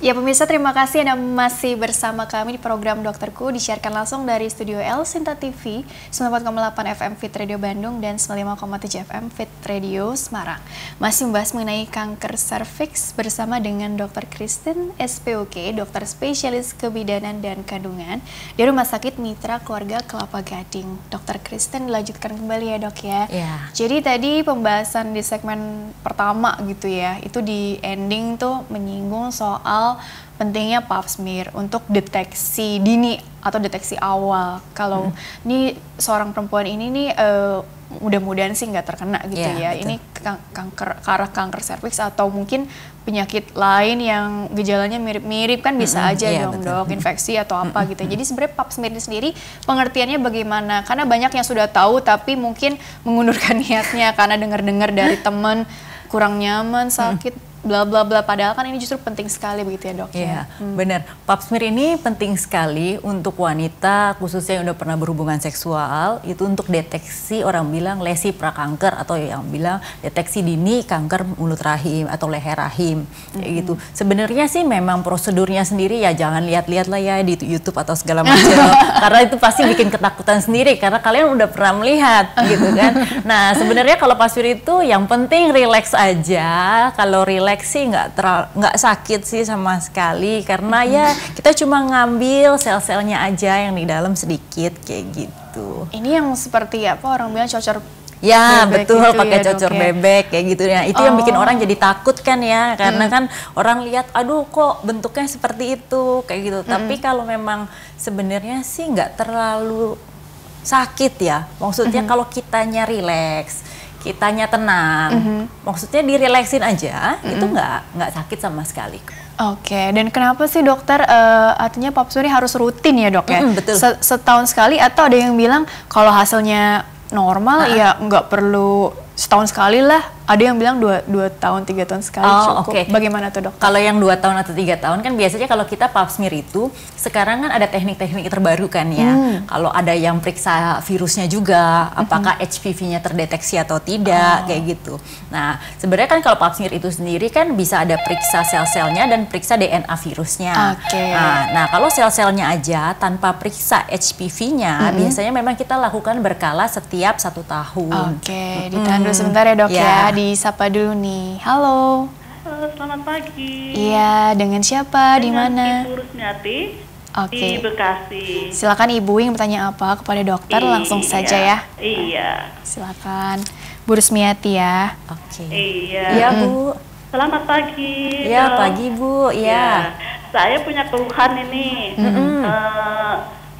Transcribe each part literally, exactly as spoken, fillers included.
Ya pemirsa, terima kasih Anda masih bersama kami di program Dokterku, disiarkan langsung dari Studio L Sinta T V, sembilan puluh empat koma delapan F M Fit Radio Bandung dan sembilan puluh lima koma tujuh F M Fit Radio Semarang. Masih membahas mengenai kanker serviks bersama dengan Dokter Kristen S P O K, dokter spesialis kebidanan dan kandungan dari Rumah Sakit Mitra Keluarga Kelapa Gading. Dokter Kristen, dilanjutkan kembali ya dok ya. Yeah. Jadi tadi pembahasan di segmen pertama gitu ya, itu di ending tuh menyinggung soal pentingnya pap smear untuk deteksi dini atau deteksi awal. Kalau hmm. ini seorang perempuan ini nih uh, mudah-mudahan sih nggak terkena gitu yeah, ya. Betul. Ini kan kanker, ke arah kanker serviks atau mungkin penyakit lain yang gejalanya mirip-mirip kan bisa mm-hmm, aja yeah, dong betul. dok, infeksi atau apa mm-hmm. gitu. Jadi sebenarnya pap smear ini sendiri pengertiannya bagaimana? Karena banyak yang sudah tahu tapi mungkin mengundurkan niatnya karena dengar-dengar dari teman kurang nyaman, sakit, mm. bla bla bla, padahal kan ini justru penting sekali begitu ya dok ya. Iya, hmm. benar. Pap smear ini penting sekali untuk wanita khususnya yang udah pernah berhubungan seksual, itu untuk deteksi, orang bilang lesi prakanker atau yang bilang deteksi dini kanker mulut rahim atau leher rahim kayak hmm. gitu. Sebenarnya sih memang prosedurnya sendiri ya jangan lihat-lihat lah ya di YouTube atau segala macam karena itu pasti bikin ketakutan sendiri karena kalian udah pernah melihat gitu kan. Nah, sebenarnya kalau pap smear itu yang penting relax aja. Kalau relax sih nggak nggak sakit sih sama sekali karena mm-hmm. ya kita cuma ngambil sel-selnya aja yang di dalam sedikit kayak gitu. Ini yang seperti apa orang bilang cocor ya bebek betul gitu pakai ya, cocor ya? bebek kayak gitu ya. Itu oh. yang bikin orang jadi takut kan ya karena mm. kan orang lihat aduh kok bentuknya seperti itu kayak gitu. Mm. Tapi kalau memang sebenarnya sih nggak terlalu sakit ya. Maksudnya mm-hmm. kalau kitanya rileks, kitanya tenang, mm-hmm. maksudnya direlaksin aja, mm-hmm. itu nggak nggak sakit sama sekali. Oke, okay. Dan kenapa sih dokter uh, artinya pap smear harus rutin ya dok ya? Mm-hmm, betul. Setahun sekali atau ada yang bilang kalau hasilnya normal uh-huh. ya nggak perlu setahun sekali lah. Ada yang bilang dua, dua tahun, tiga tahun sekali oh, cukup. Okay. Bagaimana tuh dok? Kalau yang dua tahun atau tiga tahun kan biasanya kalau kita pap smear itu sekarang kan ada teknik-teknik terbaru kan ya. Hmm. Kalau ada yang periksa virusnya juga, apakah hmm. H P V-nya terdeteksi atau tidak, oh. kayak gitu. Nah sebenarnya kan kalau pap smear itu sendiri kan bisa ada periksa sel-selnya dan periksa D N A virusnya. Okay. Nah, nah kalau sel-selnya aja tanpa periksa H P V-nya, hmm. biasanya memang kita lakukan berkala setiap satu tahun. Oke, okay. Ditahan dulu sebentar ya dok yeah. ya. Disapa dulu nih. Halo. Halo, selamat pagi. Iya, dengan siapa? Di mana? Ibu Rusmiati. Oke. Di Bekasi. Silakan Ibu yang bertanya apa kepada dokter iya, langsung saja ya. Iya. Silakan Bu Rusmiati ya. Oke. Iya. Iya Bu. Selamat pagi. Iya pagi Bu. Iya. Ya. Saya punya keluhan ini. Mm-hmm. uh,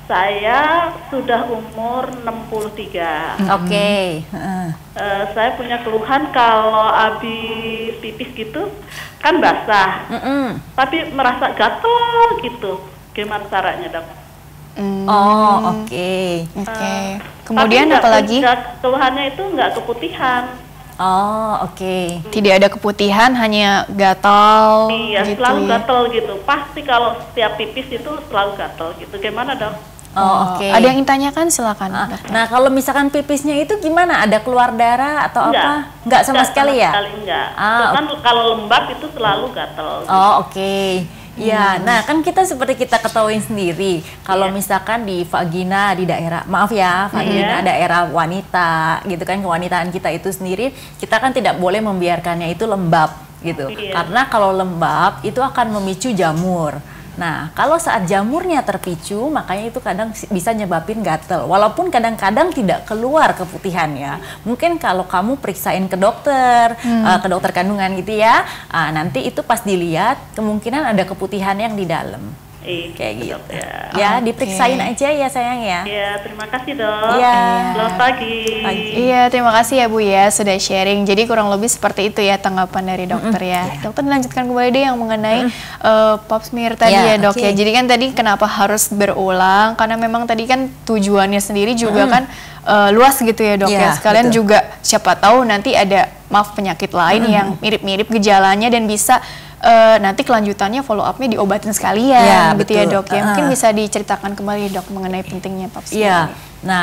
Saya sudah umur enam puluh tiga. Oke. Okay. Uh. Uh, saya punya keluhan kalau habis pipis gitu kan basah, mm-mm. tapi merasa gatel gitu. Gimana caranya dok? Mm. Oh oke. Okay. Oke. Okay. Uh, Kemudian apa lagi? Keluhannya itu nggak keputihan. Oh oke. Okay. Tidak ada keputihan, hanya gatal. Iya gitu selalu ya? Gatel gitu. Pasti kalau setiap pipis itu selalu gatel gitu. Gimana dok? Oh, oke. Okay. Ada yang ditanyakan silakan. Nah, nah, kalau misalkan pipisnya itu gimana? Ada keluar darah atau enggak, apa? Enggak sama enggak sekali sama ya? Sekali enggak. Ah, kan okay. Kalau lembab itu selalu gatel. Gitu. Oh, oke. Okay. Ya, hmm. nah kan kita seperti kita ketahui sendiri, kalau yeah. misalkan di vagina di daerah, maaf ya, vagina yeah. daerah wanita, gitu kan, kewanitaan kita itu sendiri, kita kan tidak boleh membiarkannya itu lembab, gitu. Yeah. Karena kalau lembab itu akan memicu jamur. Nah, kalau saat jamurnya terpicu, makanya itu kadang bisa nyebabin gatel. Walaupun kadang-kadang tidak keluar keputihannya. Mungkin kalau kamu periksain ke dokter, hmm. uh, ke dokter kandungan gitu ya, uh, nanti itu pas dilihat, kemungkinan ada keputihan yang di dalam. Eh, kayak gitu ya, ya okay. diperiksain aja ya sayang ya. Iya, terima kasih dok. Iya. Selamat pagi. pagi. Iya, terima kasih ya Bu ya sudah sharing. Jadi kurang lebih seperti itu ya tanggapan dari dokter mm-hmm. ya. Yeah. Dokter lanjutkan kembali deh yang mengenai mm-hmm. uh, pap smear tadi yeah, ya dok okay. ya. Jadi kan tadi kenapa harus berulang? Karena memang tadi kan tujuannya sendiri juga mm-hmm. kan uh, luas gitu ya dok yeah, ya. Sekalian betul. Juga siapa tahu nanti ada maaf penyakit lain mm-hmm. yang mirip-mirip gejalanya dan bisa Uh, nanti kelanjutannya follow up-nya diobatin sekalian, ya, gitu betul. Ya dok ya. Mungkin uh. bisa diceritakan kembali dok mengenai pentingnya pap smear. Iya. Nah,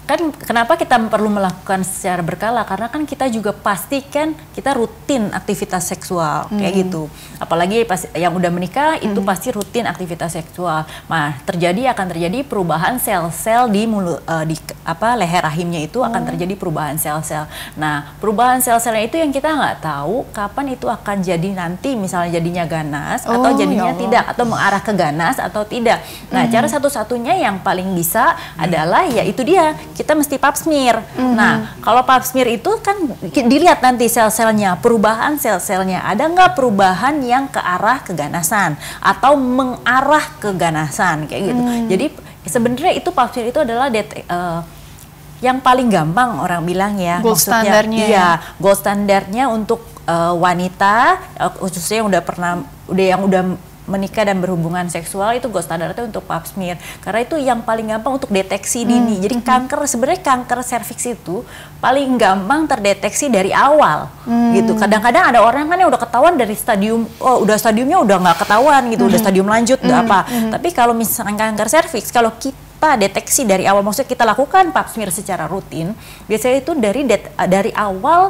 kan kenapa kita perlu melakukan secara berkala? Karena kan kita juga pastikan kita rutin aktivitas seksual hmm. kayak gitu. Apalagi pas yang udah menikah hmm. itu pasti rutin aktivitas seksual. Nah, terjadi akan terjadi perubahan sel-sel di mulut uh, di apa leher rahimnya itu akan oh. terjadi perubahan sel-sel. Nah, perubahan sel-selnya itu yang kita nggak tahu kapan itu akan jadi nanti, misalnya jadinya ganas oh, atau jadinya ya tidak, atau mengarah ke ganas atau tidak. Nah, hmm. cara satu-satunya yang paling bisa hmm. adalah ya itu dia, kita mesti pap smear. Mm-hmm. Nah, kalau pap smear itu kan dilihat nanti sel-selnya, perubahan sel-selnya. Ada nggak perubahan yang ke arah keganasan atau mengarah keganasan kayak gitu. Mm. Jadi sebenarnya itu pap smear itu adalah det- uh, yang paling gampang orang bilang ya. Gold maksudnya standarnya. Iya, gold standarnya untuk uh, wanita uh, khususnya yang udah pernah udah yang udah menikah dan berhubungan seksual, itu gold standarnya untuk pap smear karena itu yang paling gampang untuk deteksi dini. Hmm. Jadi kanker sebenarnya kanker serviks itu paling gampang terdeteksi dari awal hmm. gitu. Kadang-kadang ada orang kan yang udah ketahuan dari stadium, oh udah stadiumnya udah nggak ketahuan gitu, hmm. udah stadium lanjut hmm. udah apa. Hmm. Tapi kalau misalnya kanker serviks, kalau kita deteksi dari awal, maksudnya kita lakukan pap smear secara rutin, biasanya itu dari det- dari awal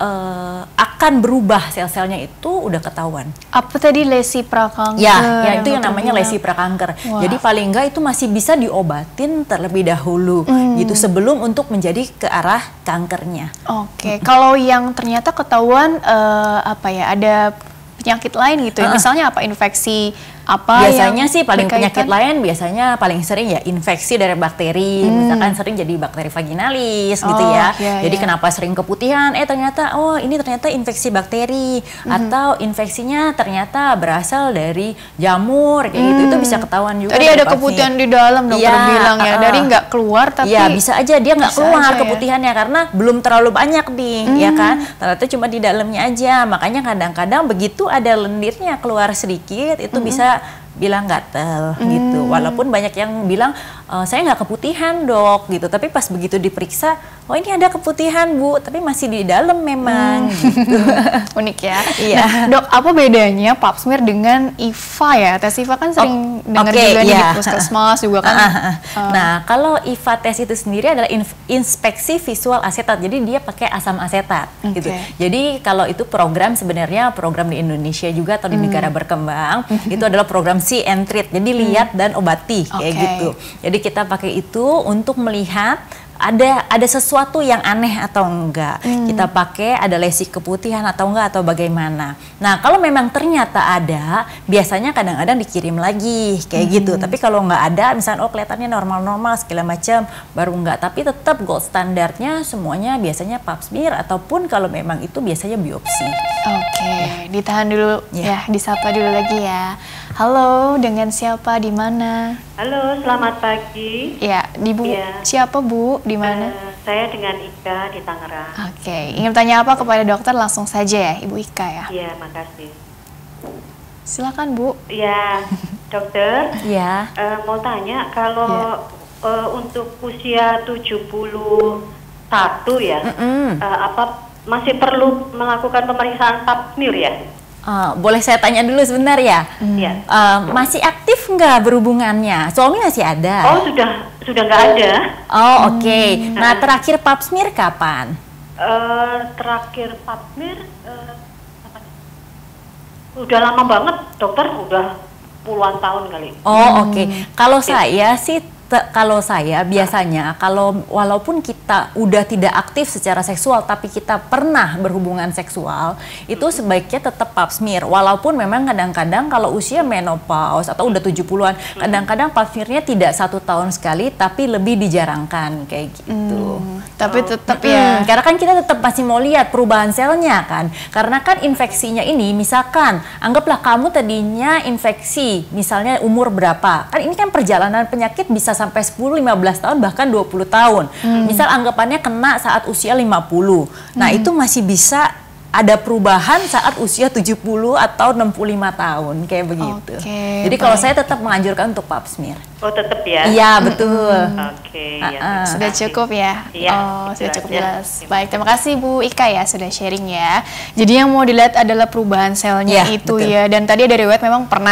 Uh, akan berubah sel-selnya itu udah ketahuan. Apa tadi lesi prakanker? Ya, ya itu yang namanya bilang. lesi prakanker. Wah. Jadi paling enggak itu masih bisa diobatin terlebih dahulu hmm. gitu sebelum untuk menjadi ke arah kankernya. Oke, okay. hmm. kalau yang ternyata ketahuan uh, apa ya, ada penyakit lain gitu ya, uh. misalnya apa infeksi apa biasanya sih paling berkaitan? Penyakit lain biasanya paling sering ya infeksi dari bakteri, hmm. misalkan sering jadi bakteri vaginalis oh, gitu ya. Yeah, jadi yeah. kenapa sering keputihan? Eh ternyata oh ini ternyata infeksi bakteri hmm. atau infeksinya ternyata berasal dari jamur kayak hmm. gitu. Itu bisa ketahuan juga. Tadi ada keputihan di dalam dokter ya, bilang ya, uh, dari nggak keluar tapi ya bisa aja dia nggak keluar aja, keputihannya ya. Karena belum terlalu banyak nih hmm. ya kan. Ternyata cuma di dalamnya aja. Makanya kadang-kadang begitu ada lendirnya keluar sedikit itu hmm. bisa bilang gatel hmm. gitu. Walaupun banyak yang bilang e, saya nggak keputihan dok gitu, tapi pas begitu diperiksa, oh ini ada keputihan bu, tapi masih di dalam memang. Hmm. Gitu. Unik ya. Iya. Nah, dok, apa bedanya pap smear dengan I V A ya? Tes I V A kan sering oh, dengar okay, juga yeah. di puskesmas juga kan. Uh, uh, uh. Uh. Nah kalau I V A tes itu sendiri adalah inspeksi visual asetat, jadi dia pakai asam asetat okay. gitu. Jadi kalau itu program sebenarnya program di Indonesia juga atau di hmm. negara berkembang itu adalah program see and treat, jadi lihat dan obati kayak okay. gitu. Jadi kita pakai itu untuk melihat ada ada sesuatu yang aneh atau enggak. Hmm. Kita pakai ada lesi keputihan atau enggak atau bagaimana. Nah kalau memang ternyata ada, biasanya kadang-kadang dikirim lagi kayak hmm. gitu. Tapi kalau nggak ada, misalnya oh kelihatannya normal-normal segala macam, baru enggak. Tapi tetap gold standarnya semuanya biasanya pap smear ataupun kalau memang itu biasanya biopsi. Oke, okay. ya. Ditahan dulu ya. ya, disapa dulu lagi ya. Halo, dengan siapa di mana? Halo, selamat pagi. Ya, di Bu. Ya. Siapa Bu? Di mana? Uh, saya dengan Ika di Tangerang. Oke, okay. Ingin tanya apa kepada dokter langsung saja ya, Ibu Ika ya? Iya, makasih. Silakan Bu. Iya, dokter. Iya. Uh, mau tanya kalau ya. uh, untuk usia tujuh puluh satu ya, mm -mm. Uh, apa masih perlu melakukan pemeriksaan pap smear ya? Uh, boleh saya tanya dulu sebentar ya? Iya. Hmm. Uh, masih aktif nggak berhubungannya? Suami masih ada? Oh sudah, sudah nggak ada. Oh oke. Okay. Hmm. Nah terakhir pap smear kapan? Uh, terakhir pap smear uh, udah lama banget, dokter. Udah puluhan tahun kali. Oh hmm. oke. Okay. Kalau ya. saya sih kalau saya biasanya kalau walaupun kita udah tidak aktif secara seksual tapi kita pernah berhubungan seksual itu sebaiknya tetap pap smear walaupun memang kadang-kadang kalau usia menopause atau udah tujuh puluhan kadang-kadang pap smearnya tidak satu tahun sekali tapi lebih dijarangkan kayak gitu. Hmm, tapi tetap hmm, ya karena kan kita tetap masih mau lihat perubahan selnya kan karena kan infeksinya ini misalkan anggaplah kamu tadinya infeksi misalnya umur berapa kan ini kan perjalanan penyakit bisa sampai sepuluh, lima belas tahun bahkan dua puluh tahun. Hmm. Misal anggapannya kena saat usia lima puluh. Nah, hmm. itu masih bisa ada perubahan saat usia tujuh puluh atau enam puluh lima tahun kayak begitu. Okay, jadi baik. Kalau saya tetap menganjurkan untuk pap smear. Oh, tetap ya. Iya, betul. Hmm. Oke, okay, uh, ya. Uh. Sudah cukup ya? Iya. Oh, sudah cukup jelas. Ya. Baik, terima kasih Bu Ika ya sudah sharing ya. Jadi yang mau dilihat adalah perubahan selnya ya, itu betul. Ya dan tadi ada riwayat memang pernah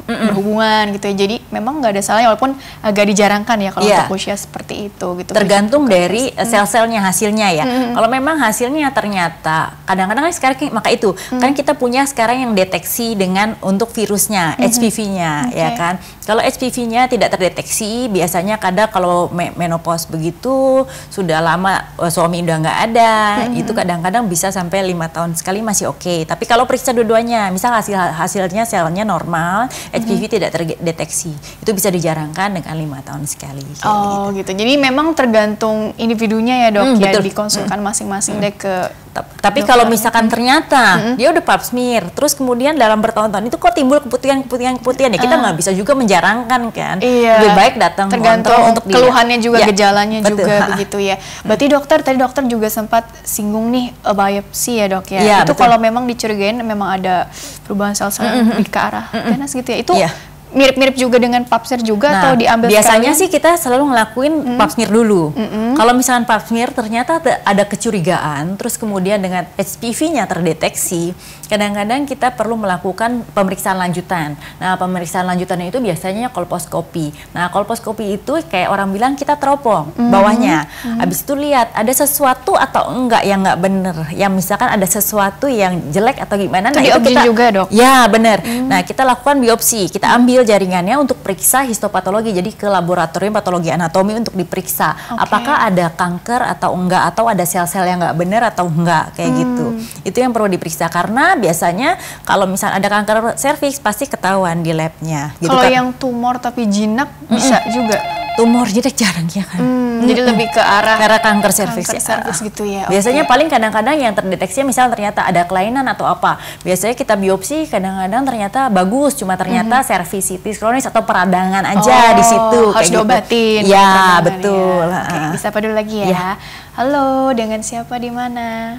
Mm-mm. berhubungan gitu ya. Jadi memang nggak ada salahnya walaupun agak dijarangkan ya kalau yeah. untuk usia seperti itu gitu. Tergantung dari mm. sel-selnya hasilnya ya. Mm. Kalau memang hasilnya ternyata kadang-kadang kan sekarang maka itu mm. kan kita punya sekarang yang deteksi dengan untuk virusnya, mm-hmm. H P V-nya okay. ya kan. Kalau H P V-nya tidak terdeteksi, biasanya kadang kalau menopause begitu sudah lama suami udah nggak ada, mm-hmm. itu kadang-kadang bisa sampai lima tahun sekali masih oke. Okay. Tapi kalau periksa dua-duanya, misal hasil hasilnya selnya normal, H P V mm-hmm. tidak terdeteksi, itu bisa dijarangkan dengan lima tahun sekali. Oh gitu. gitu. Jadi memang tergantung individunya ya dok, mm, ya dikonsulkan mm. masing-masing mm. deh ke. Tapi dokter. Kalau misalkan ternyata mm-hmm. dia udah pap smear, terus kemudian dalam bertahun-tahun itu kok timbul keputihan-keputihan-keputihan ya kita nggak uh. bisa juga menjarangkan kan. Iya. Lebih baik datang tergantung untuk keluhannya juga, ya. gejalanya Betul. juga begitu ya. Berarti dokter tadi dokter juga sempat singgung nih biopsi ya dok ya. ya itu betul. Kalau memang dicurigain memang ada perubahan sel-sel mm-hmm. ke arah mm-hmm. ganas gitu ya. Itu yeah. mirip-mirip juga dengan pap smear juga nah, atau diambil biasanya sekalian? Sih kita selalu ngelakuin mm. pap smear dulu. Mm-hmm. Kalau misalkan pap smear ternyata ada kecurigaan, terus kemudian dengan H P V-nya terdeteksi, kadang-kadang kita perlu melakukan pemeriksaan lanjutan. Nah, pemeriksaan lanjutannya itu biasanya kolposkopi. Nah, kolposkopi itu kayak orang bilang kita teropong mm-hmm. bawahnya. Mm-hmm. Habis itu lihat ada sesuatu atau enggak yang enggak bener. Yang misalkan ada sesuatu yang jelek atau gimana. Itu nah, itu kita juga dok? Ya, bener. Mm-hmm. Nah, kita lakukan biopsi. Kita ambil jaringannya untuk periksa histopatologi, jadi ke laboratorium patologi anatomi untuk diperiksa okay. apakah ada kanker atau enggak, atau ada sel-sel yang enggak benar atau enggak kayak hmm. gitu. Itu yang perlu diperiksa karena biasanya kalau misalnya ada kanker serviks pasti ketahuan di labnya. Gitu kalau kan. Yang tumor tapi jinak bisa mm-mm. juga. Tumor jinak jarang ya kan. Hmm, jadi lebih ke arah karena kanker serviks ya. Serviks gitu ya. Biasanya okay. paling kadang-kadang yang terdeteksi misalnya ternyata ada kelainan atau apa. Biasanya kita biopsi kadang-kadang ternyata bagus, cuma ternyata mm-hmm. servisitis kronis atau peradangan aja oh, di situ. Harus diobatin. Gitu. Ya betul. Ya. Okay, bisa apa dulu lagi ya? ya. Halo, dengan siapa di mana?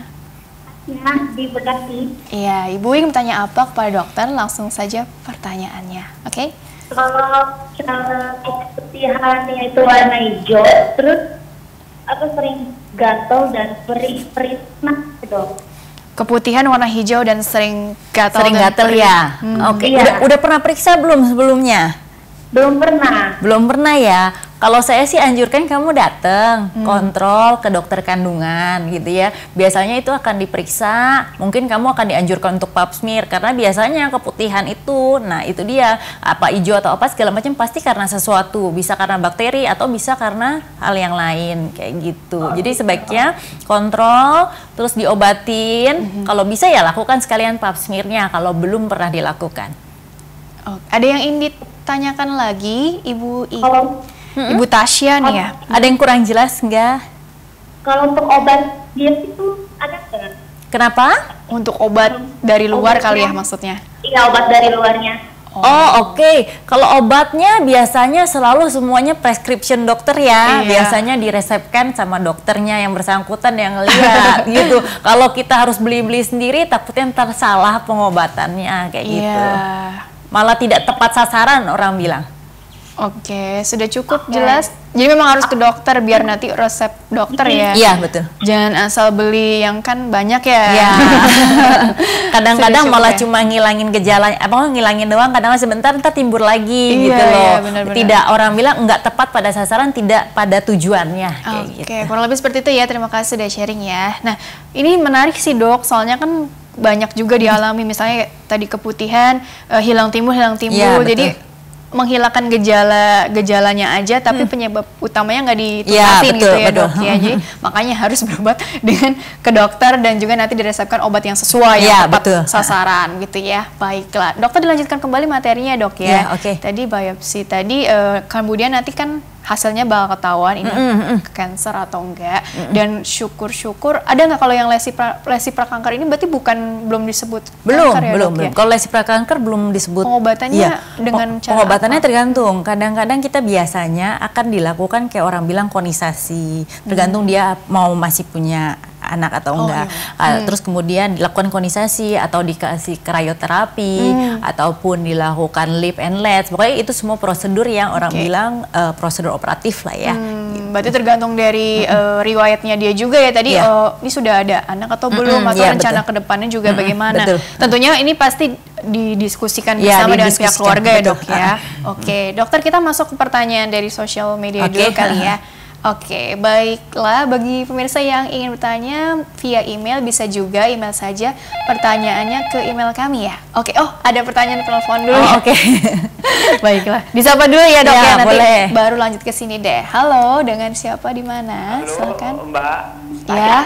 Ya, di Bekasi. Iya, Ibu ingin bertanya apa kepada dokter? Langsung saja pertanyaannya, oke? Okay? Kalau keputihannya itu warna hijau, terus apa sering gatal dan perih-perih nah gitu. Keputihan warna hijau dan sering gatal. Sering gatal ya. Hmm. Oke. Okay. Iya. Udah, udah pernah periksa belum sebelumnya? Belum pernah. Belum pernah ya. Kalau saya sih anjurkan kamu datang hmm. kontrol ke dokter kandungan gitu ya. Biasanya itu akan diperiksa, mungkin kamu akan dianjurkan untuk pap smear karena biasanya keputihan itu, nah itu dia apa hijau atau apa segala macam pasti karena sesuatu, bisa karena bakteri atau bisa karena hal yang lain kayak gitu. Jadi sebaiknya kontrol terus diobatin. Hmm. Kalau bisa ya lakukan sekalian pap smear-nya kalau belum pernah dilakukan. Oh, ada yang ingin ditanyakan lagi, Ibu I Kalau Hmm? Ibu Tasya nih ya. Ada yang kurang jelas enggak? Kalau untuk obat dia itu ada nggak? Kenapa? Untuk obat dari luar obatnya, kali ya maksudnya? Iya, obat dari luarnya. Oh, oh oke. Okay. Kalau obatnya biasanya selalu semuanya prescription dokter ya. Iya. Biasanya diresepkan sama dokternya yang bersangkutan yang lihat gitu. Kalau kita harus beli-beli sendiri takutnya ntar salah pengobatannya kayak iya. gitu. Malah tidak tepat sasaran orang bilang. Oke, sudah cukup okay. jelas. Jadi memang harus ke dokter biar nanti resep dokter ya. Iya, betul. Jangan asal beli yang kan banyak ya. Iya. Kadang-kadang malah ya? cuma ngilangin gejala, apa ngilangin doang, kadang sebentar ntar timbul lagi iya, gitu loh. Iya, benar-benar. Tidak, orang bilang nggak tepat pada sasaran, tidak pada tujuannya. Oke, okay, gitu. kurang lebih seperti itu ya. Terima kasih sudah sharing ya. Nah, ini menarik sih dok, soalnya kan banyak juga dialami misalnya tadi keputihan, uh, hilang timbul, hilang timbul. Ya, jadi menghilangkan gejala gejalanya aja tapi hmm. penyebab utamanya nggak ditutusin ya, gitu ya betul. Dok ya. Jadi makanya harus berobat dengan ke dokter dan juga nanti diresepkan obat yang sesuai ya, yang tepat betul. Sasaran gitu ya. Baiklah, dokter dilanjutkan kembali materinya dok ya. ya okay. Tadi biopsi tadi uh, kemudian nanti kan hasilnya bakal ketahuan ini mm -hmm. kanker atau enggak. Mm -hmm. Dan syukur-syukur ada nggak kalau yang lesi pra, lesi prakanker ini berarti bukan belum disebut belum kanker ya, belum dok, belum. Ya? Kalau lesi prakanker belum disebut. Pengobatannya ya. dengan cara pengobatannya apa? Tergantung. Kadang-kadang kita biasanya akan dilakukan kayak orang bilang konisasi. Tergantung hmm. dia mau masih punya anak atau enggak. Oh, iya. hmm. Terus kemudian dilakukan konisasi atau dikasih krioterapi hmm. ataupun dilakukan lip and leds. Pokoknya itu semua prosedur yang orang okay. bilang uh, prosedur operatif lah ya. Hmm. Gitu. Berarti tergantung dari hmm. uh, riwayatnya dia juga ya tadi yeah. uh, ini sudah ada anak atau belum hmm, atau yeah, rencana kedepannya juga hmm, bagaimana. Betul. Tentunya ini pasti didiskusikan Ya, bersama dengan pihak didiskusikan, keluarga ya betul. dok ya. Oke, dokter kita masuk ke pertanyaan dari sosial media Oke. dulu kali ya. Oke, baiklah. Bagi pemirsa yang ingin bertanya via email, bisa juga email saja pertanyaannya ke email kami ya. Oke, oh ada pertanyaan telepon dulu Oh, ya. oke. Baiklah, disapa dulu ya dok Ya, ya, nanti boleh. baru lanjut ke sini deh. Halo, dengan siapa di mana? Halo, Silakan. Mbak. Ya.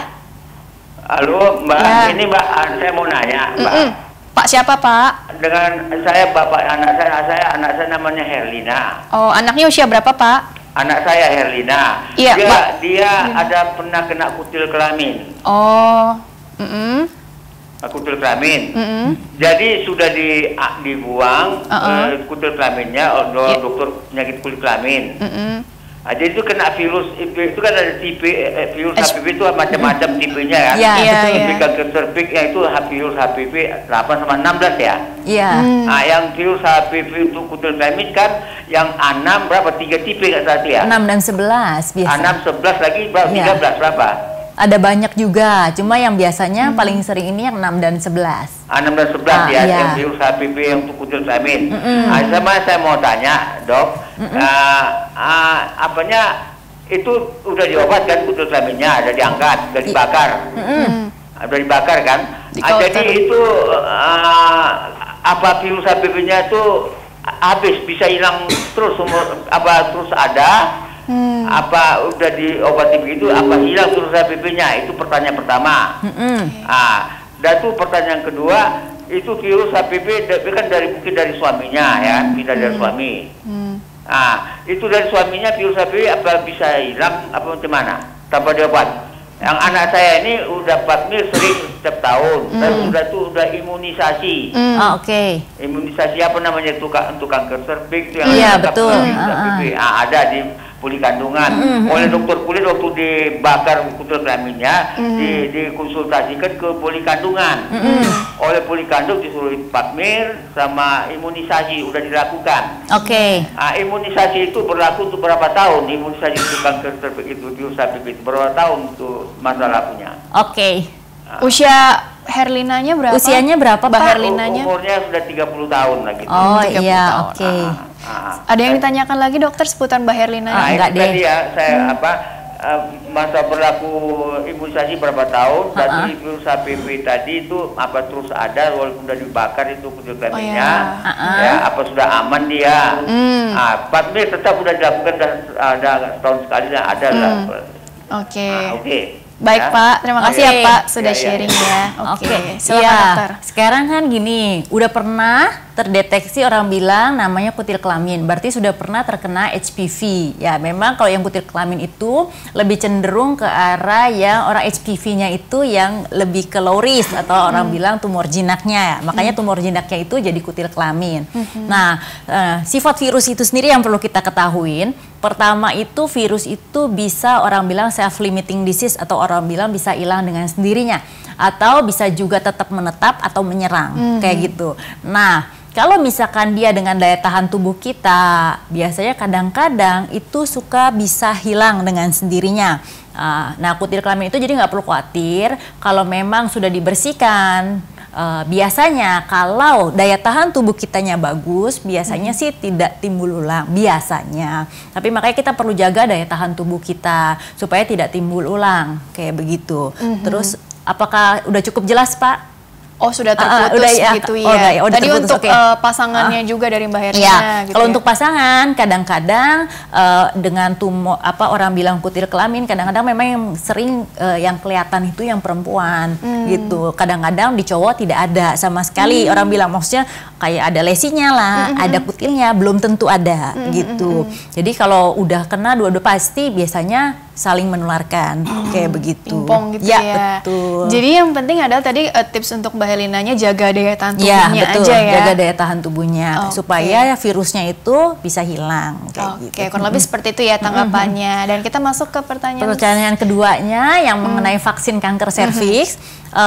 Halo, Mbak. Ya. Ini Mbak, saya mau nanya, Mbak. Mm-mm. Pak siapa Pak? Dengan saya bapak anak saya, saya anak saya namanya Herlina. Oh, anaknya usia berapa Pak? Anak saya Herlina. Iya, dia Mbak. dia ada pernah kena kutil kelamin. Oh, mm-mm. Kutil kelamin. Mm-mm. Jadi sudah di a- dibuang Uh-uh. eh, kutil kelaminnya oleh Iya. dokter penyakit kulit kelamin. Mm-mm. Nah, jadi itu kena virus itu kan ada tipe eh, virus H- H P V itu macam-macam tipenya kan. Iya, Iya, betul. iya. Tipe kanker serviks ya itu virus H P V delapan sama enam belas ya. Iya. Hmm. Nah, yang virus H P V untuk kutil kelamin kan yang enam berapa? Tiga tipe nggak salah itu ya? enam dan sebelas biasa. enam, sebelas lagi berapa? Iya. tiga belas berapa? Ada banyak juga, cuma yang biasanya Hmm. paling sering ini yang enam dan sebelas. Ah, enam dan sebelas Ah, ya, iya. yang virus H P V yang untuk kutil kelamin. Nah, sama saya mau tanya, dok, ah, ah, apanya itu udah diobat kan kutil kelaminnya, ada diangkat, udah dibakar, Mm. Ah, udah dibakar kan? Di Ah, jadi counter. itu ah, apa virus H P V-nya itu habis bisa hilang terus umur apa terus ada? Hmm. Apa udah diobati begitu? Apa hilang terus H P V-nya? Itu pertanyaan pertama. Mm-mm. Ah, dan itu pertanyaan kedua, itu virus H P V da- kan dari mungkin dari suaminya ya, pindah dari suami. Hmm. Ah, itu dari suaminya virus H P V apa bisa hilang apa macam mana? Tanpa diobat. Yang anak saya ini udah plasmir sering setiap tahun dan sudah tuh udah imunisasi. Hmm. Ah, oke. Imunisasi apa namanya itu Kak, untuk kanker serviks itu yang Iya, lengkap betul. dengan virus Ah, H P V. Ah, ada di poli kandungan. Oleh dokter kulit waktu dibakar kutil kelaminnya di, dikonsultasikan ke poli kandungan. Oleh poli kandung disuruh plasmir sama imunisasi udah dilakukan. Oke. Ah, imunisasi itu berlaku untuk berapa tahun? Imunisasi untuk kanker serviks itu virus H P V itu berapa tahun untuk masa lakunya? Oke. Usia Herlinanya berapa? Usianya berapa, Mbak Pak? Herlinanya? Umurnya sudah tiga puluh tahun lah gitu. Oh tiga puluh iya, tahun. oke. Ah, ah. Ada yang ditanyakan lagi dokter seputar Mbak Herlinanya? Ah, enggak itu deh. tadi ya saya apa eh, masa berlaku imunisasi berapa tahun? Tadi Ha-ha. virus H P V tadi itu apa terus ada walaupun sudah dibakar itu kutil kelaminnya, Oh, ya. Ha-ha. ya apa sudah aman dia? Hmm. Ah, plasmir tetap sudah dilakukan dan ada setahun sekali dan ada lah. Oke. Ah, Oke. Baik Ya. Pak, terima kasih ya Oke. Pak sudah Ya, ya. sharing ya. Oke, Oke, silakan iya. dokter. Sekarang kan gini, udah pernah terdeteksi orang bilang namanya kutil kelamin, berarti sudah pernah terkena H P V. Ya, memang kalau yang kutil kelamin itu lebih cenderung ke arah yang orang H P V-nya itu yang lebih ke low risk atau orang bilang tumor jinaknya. Makanya tumor jinaknya itu jadi kutil kelamin. Nah, eh, sifat virus itu sendiri yang perlu kita ketahuin. Pertama itu virus itu bisa orang bilang self-limiting disease atau orang bilang bisa hilang dengan sendirinya. Atau bisa juga tetap menetap atau menyerang, kayak gitu. Nah, kalau misalkan dia dengan daya tahan tubuh kita, biasanya kadang-kadang itu suka bisa hilang dengan sendirinya. Ah, Nah, kutil kelamin itu jadi nggak perlu khawatir kalau memang sudah dibersihkan. Uh, biasanya kalau daya tahan tubuh kitanya bagus, biasanya sih tidak timbul ulang biasanya. Tapi makanya kita perlu jaga daya tahan tubuh kita supaya tidak timbul ulang kayak begitu. Terus apakah udah cukup jelas, Pak? Oh sudah Ah, ah, terputus udah ya. gitu ya. Oh, udah ya, udah Tadi terputus, untuk oke. eh, pasangannya juga dari Mbak Herlina Iya, gitu kalau ya. untuk pasangan kadang-kadang eh, dengan tumor apa orang bilang kutil kelamin, kadang-kadang memang yang sering eh, yang kelihatan itu yang perempuan gitu. Kadang-kadang di cowok tidak ada sama sekali. Orang bilang maksudnya kayak ada lesinya lah, ada kutilnya, belum tentu ada gitu. Jadi kalau udah kena dua-dua pasti biasanya saling menularkan kayak begitu. Pingpong gitu ya, ya. betul. Jadi yang penting adalah tadi eh, tips untuk Mbak Herlinanya jaga daya tahan Ya, tubuhnya betul. aja ya. Jaga daya tahan tubuhnya Oke. supaya virusnya itu bisa hilang kayak Oke, gitu. kurang lebih seperti itu ya tanggapannya. Dan kita masuk ke pertanyaan. Pertanyaan keduanya yang mengenai vaksin kanker serviks. Eh,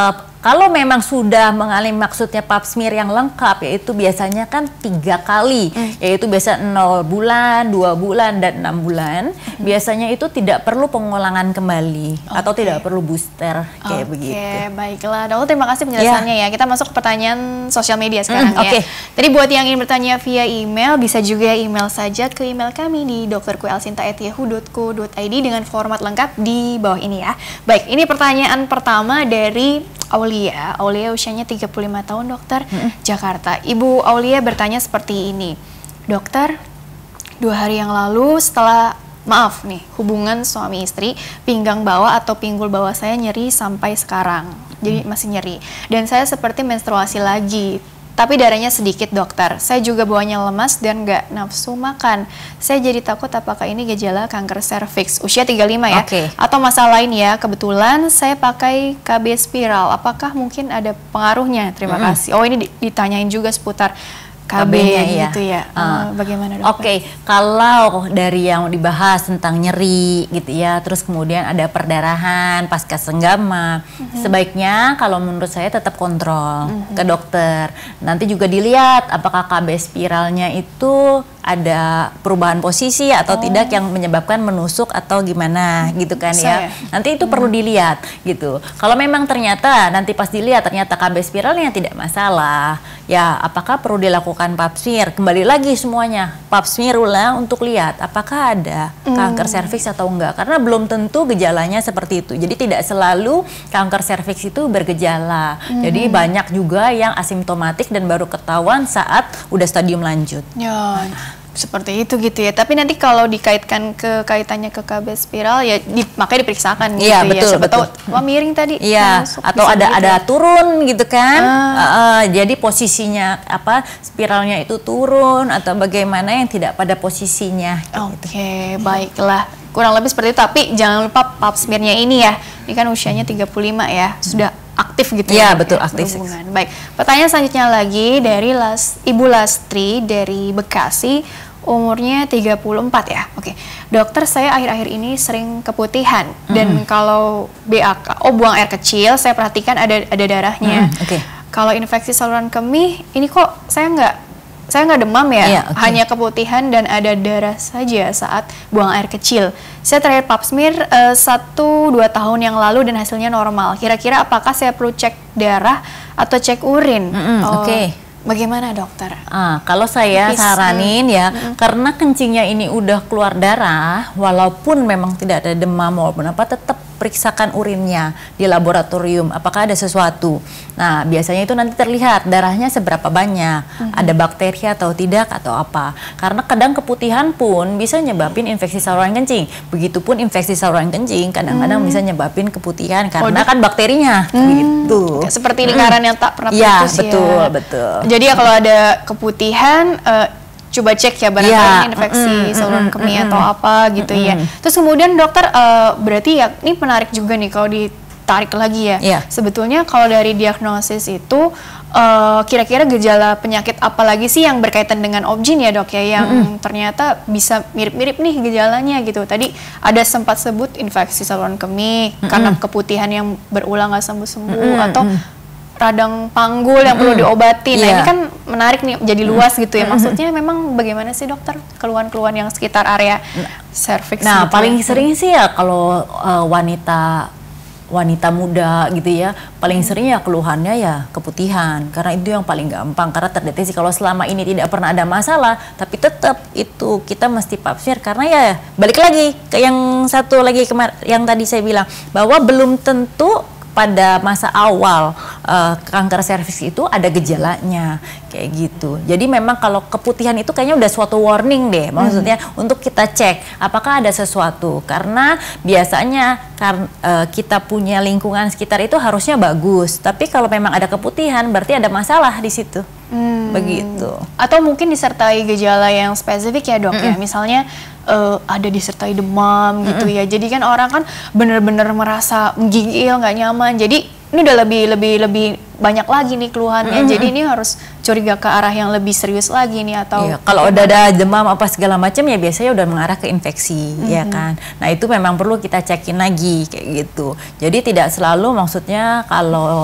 Kalau memang sudah mengalami maksudnya pap smear yang lengkap, yaitu biasanya kan tiga kali, mm. yaitu biasa nol bulan, dua bulan, dan enam bulan. Mm. Biasanya itu tidak perlu pengulangan kembali okay. atau tidak perlu booster kayak okay, begitu. Oke, baiklah. Dokter, terima kasih penjelasannya yeah. ya. Kita masuk ke pertanyaan sosial media sekarang mm, okay. ya. Jadi buat yang ingin bertanya via email, bisa juga email saja ke email kami di dokterku elsinta at yahoo dot co dot i d dengan format lengkap di bawah ini ya. Baik, ini pertanyaan pertama dari Aulia. Aulia usianya tiga puluh lima tahun, dokter, hmm. Jakarta. Ibu Aulia bertanya seperti ini. Dokter, dua hari yang lalu setelah, maaf nih, hubungan suami istri, pinggang bawah atau pinggul bawah saya nyeri sampai sekarang. Jadi hmm. masih nyeri. Dan saya seperti menstruasi lagi. Tapi darahnya sedikit, dokter. Saya juga bawahnya lemas dan nggak nafsu makan. Saya jadi takut apakah ini gejala kanker serviks. Usia tiga puluh lima ya? Okay. Atau masalah lain ya? Kebetulan saya pakai K B spiral. Apakah mungkin ada pengaruhnya? Terima mm-hmm. kasih. Oh, ini ditanyain juga seputar K B-nya gitu ya. Uh, bagaimana, dokter? Oke, okay. Kalau dari yang dibahas tentang nyeri gitu ya, terus kemudian ada perdarahan pasca senggama, mm-hmm. sebaiknya kalau menurut saya tetap kontrol mm-hmm. ke dokter. Nanti juga dilihat apakah K B spiralnya itu ada perubahan posisi atau oh. tidak yang menyebabkan menusuk atau gimana gitu kan ya. Nanti itu hmm. perlu dilihat gitu. Kalau memang ternyata nanti pas dilihat ternyata K B spiralnya tidak masalah, ya apakah perlu dilakukan pap smear? Kembali lagi semuanya pap smear ulang untuk lihat apakah ada hmm. kanker serviks atau enggak. Karena belum tentu gejalanya seperti itu. Jadi tidak selalu kanker serviks itu bergejala. Hmm. Jadi banyak juga yang asimptomatik dan baru ketahuan saat udah stadium lanjut. Ya. Seperti itu gitu ya. Tapi nanti kalau dikaitkan ke kaitannya ke K B spiral ya di, makanya diperiksakan gitu ya. Betul, ya. Siapa tahu wah miring tadi. Iya. Atau ada gitu. ada turun gitu kan. Ah. Uh, uh, jadi posisinya apa spiralnya itu turun atau bagaimana yang tidak pada posisinya. Oke, okay, gitu. Baiklah. Kurang lebih seperti itu. Tapi jangan lupa pap smearnya ini ya. Ini kan usianya tiga puluh lima ya. Sudah aktif gitu ya, ya, betul ya, aktif. Berhubungan. Baik, pertanyaan selanjutnya lagi dari Las, Ibu Lastri dari Bekasi, umurnya tiga puluh empat ya. Oke, dokter, saya akhir-akhir ini sering keputihan mm-hmm. dan kalau B A K, oh buang air kecil, saya perhatikan ada ada darahnya. Mm-hmm. Oke. Kalau infeksi saluran kemih, ini kok saya nggak saya nggak demam ya, yeah, okay. hanya keputihan dan ada darah saja saat buang air kecil. Saya terakhir pap smear uh, satu dua tahun yang lalu dan hasilnya normal. Kira-kira apakah saya perlu cek darah atau cek urin? Mm-hmm, oh, Oke. Okay. Bagaimana, dokter? Ah, kalau saya Tipis. saranin ya, mm-hmm. karena kencingnya ini udah keluar darah, walaupun memang tidak ada demam walaupun apa, tetap periksakan urinnya di laboratorium, apakah ada sesuatu. Nah, biasanya itu nanti terlihat darahnya seberapa banyak, mm-hmm. ada bakteri atau tidak atau apa. Karena kadang keputihan pun bisa nyebabin infeksi saluran kencing. Begitupun infeksi saluran kencing kadang-kadang mm. bisa nyebabin keputihan karena oh, kan bakterinya, mm. gitu. Seperti lingkaran mm. yang tak pernah ya, putus betul, ya. betul. Jadi ya kalau ada keputihan, uh, coba cek ya barangkali ya, infeksi mm, saluran mm, kemih mm, atau apa gitu mm, ya. Terus kemudian dokter, uh, berarti ya ini menarik juga nih kalau ditarik lagi ya. Yeah. Sebetulnya kalau dari diagnosis itu uh, kira-kira gejala penyakit apa lagi sih yang berkaitan dengan objin ya, dok ya, yang mm, mm. ternyata bisa mirip-mirip nih gejalanya gitu. Tadi ada sempat sebut infeksi saluran kemih mm, karena keputihan yang berulang nggak sembuh-sembuh mm, atau mm. radang panggul yang perlu diobatin. Nah, yeah. ini kan menarik nih, jadi luas gitu ya. Maksudnya memang bagaimana sih, dokter, keluhan-keluhan yang sekitar area serviks? Nah, gitu paling ya? sering sih ya kalau uh, wanita wanita muda gitu ya, paling sering ya keluhannya ya keputihan, karena itu yang paling gampang karena terdeteksi. Kalau selama ini tidak pernah ada masalah, tapi tetap itu kita mesti pap smear karena ya balik lagi ke yang satu lagi kemar yang tadi saya bilang bahwa belum tentu pada masa awal uh, kanker serviks itu ada gejalanya kayak gitu. Jadi memang kalau keputihan itu kayaknya udah suatu warning deh, maksudnya hmm. untuk kita cek apakah ada sesuatu, karena biasanya kan uh, kita punya lingkungan sekitar itu harusnya bagus, tapi kalau memang ada keputihan berarti ada masalah di situ. Hmm. Begitu. Atau mungkin disertai gejala yang spesifik ya, dok, mm-mm. ya, misalnya uh, ada disertai demam gitu mm-mm. ya. Jadi kan orang kan bener-bener merasa menggigil, nggak nyaman. Jadi ini udah lebih lebih lebih banyak lagi nih keluhannya. Mm-hmm. Jadi ini harus curiga ke arah yang lebih serius lagi nih atau iya, kalau udah ada demam apa segala macam ya biasanya udah mengarah ke infeksi, mm-hmm. ya kan. Nah, itu memang perlu kita cekin lagi kayak gitu. Jadi tidak selalu maksudnya kalau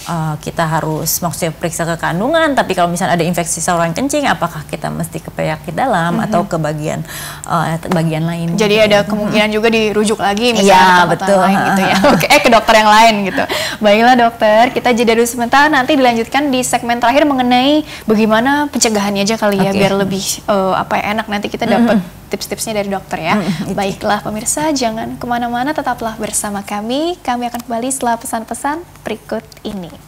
uh, kita harus maksudnya periksa ke kandungan, tapi kalau misalnya ada infeksi saluran kencing, apakah kita mesti ke penyakit dalam mm-hmm. atau ke bagian uh, bagian lain? Jadi gitu. Ada kemungkinan mm-hmm. juga dirujuk lagi misalnya ya, ke betul. lain gitu ya. Oke, eh ke dokter yang lain gitu. Baiklah dokter, kita jeda dulu sebentar, nanti dilanjutkan di segmen terakhir mengenai bagaimana pencegahannya aja kali ya, okay. biar lebih uh, apa ya, enak nanti kita dapat mm-hmm. tips-tipsnya dari dokter ya. Mm, Baiklah pemirsa, jangan kemana-mana, tetaplah bersama kami. Kami akan kembali setelah pesan-pesan berikut ini.